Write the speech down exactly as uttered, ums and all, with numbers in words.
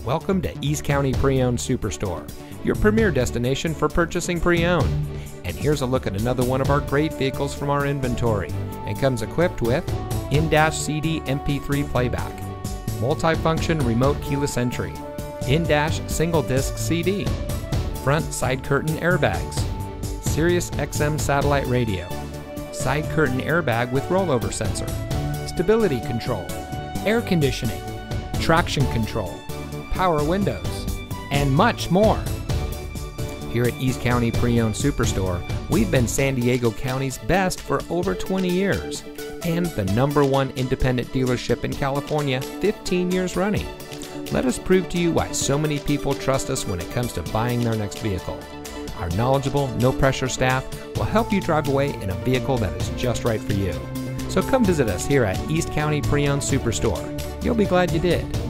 Welcome to East County Pre-Owned Superstore, your premier destination for purchasing pre-owned. And here's a look at another one of our great vehicles from our inventory, and comes equipped with in-dash C D M P three playback, multifunction remote keyless entry, in-dash single disc C D, front side curtain airbags, Sirius X M satellite radio, side curtain airbag with rollover sensor, stability control, air conditioning, traction control, power windows, and much more. Here at East County Pre-Owned Superstore, we've been San Diego County's best for over twenty years, and the number one independent dealership in California fifteen years running. Let us prove to you why so many people trust us when it comes to buying their next vehicle. Our knowledgeable, no-pressure staff will help you drive away in a vehicle that is just right for you. So come visit us here at East County Pre-Owned Superstore. You'll be glad you did.